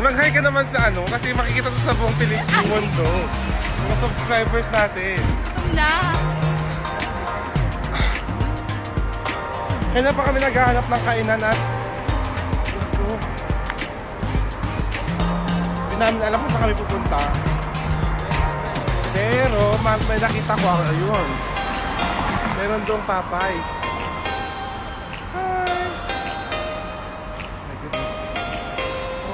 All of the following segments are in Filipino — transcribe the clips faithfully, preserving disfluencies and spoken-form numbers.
Mag-hi ka naman sa ano, kasi makikita to sa buong Pilipinas mundo. Mga subscribers natin. Gutom na. Kaya pa kami naghahanap ng kainan at gusto. Hindi namin alam kung saan kami pupunta. Pero may nakita ko ako, ayun. Meron doong Popeyes. Hi! My goodness. So,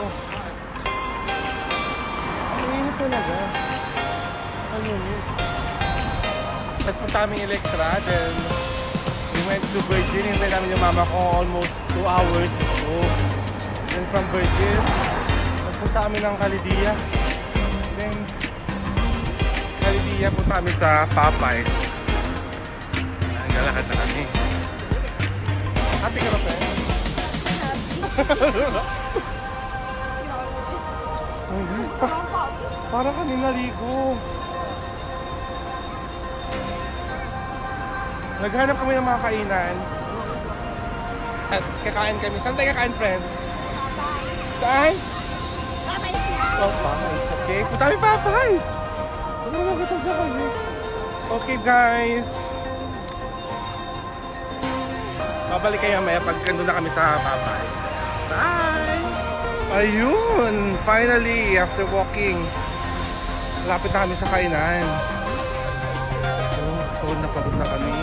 ang init talaga. Ano yun? Nagpunta kaming Electra, then we went to Virgin. Hintay namin yung mama ko almost two hours. So, then from Virgin, nagpunta kami ng Calidia. Then, Calidia, punta kami sa Popeyes. Naglalakad na kami. Happy ka ba, pe? Happy. pa Parang kami naligo. Naghanap kami ng mga kainan. At kakain kami. Saan tayo kakain, friend? Saan? Popeyes na. Popeyes. Okay, punta kami Popeyes. Ano na gutom na kami? Okay, guys. Babalik kayo maya pag nandun na kami sa Popeyes. Bye! Ayun! Finally, after walking, lapit na kami sa kainan. So, pagod na pagod na kami.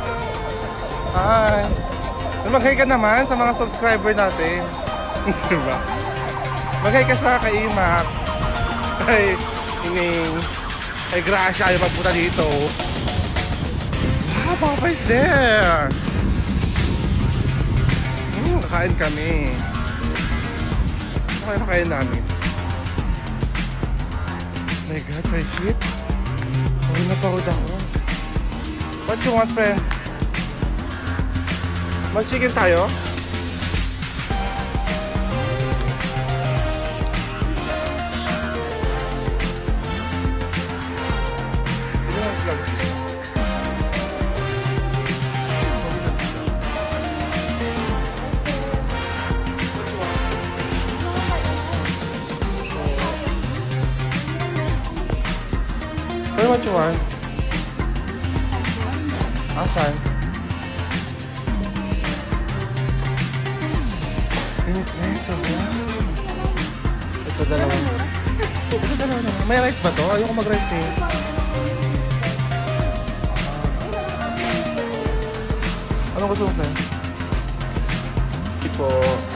Hi! Mag-hi ka naman sa mga subscriber natin. Diba? Mag-hi ka sa kay Imak. Kay Ining. Kay Gracia yung magpunta dito. Ah, Popeyes there! Hmm, kakain kami. Ano kaya namin? Oh my God, friendship. Ay, napagod ako. What you want, friend? Mag-chicken tayo? Ano what you want? Asan? Init na yun, sobra. Ito dalawa. Ito dalawa naman. May rice ba to? Ayoko mag-rice eh. Anong gusto mo na? Tipo...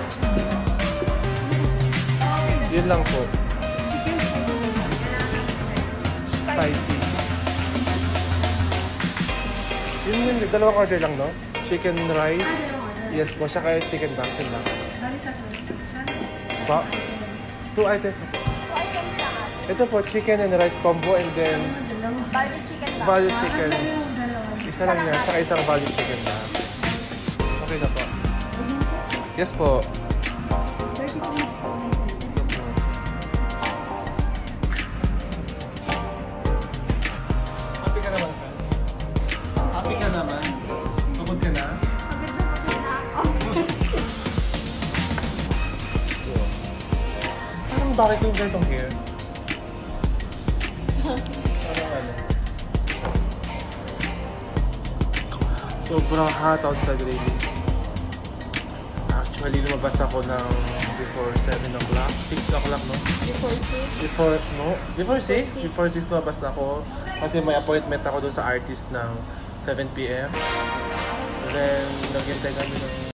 Yun lang po. Spicy. Yun yun, dalawang order lang, no? Chicken rice. Yes po, siya kaya chicken dumpling lang. Ba? Two items na po. Ito po, chicken and rice combo and then Value chicken ba? value chicken. Isa lang yan, saka isang value chicken na. Okay na po. Yes po. Bakit yung ganitong hair? Parang ano? Sobrang hot outside really. Actually, lumabas ako ng before seven o'clock. six o'clock, no? Before six? Before, no? Before six? Before six lumabas na ako. Kasi may appointment ako doon sa artist ng seven p m Then, naghintay kami ng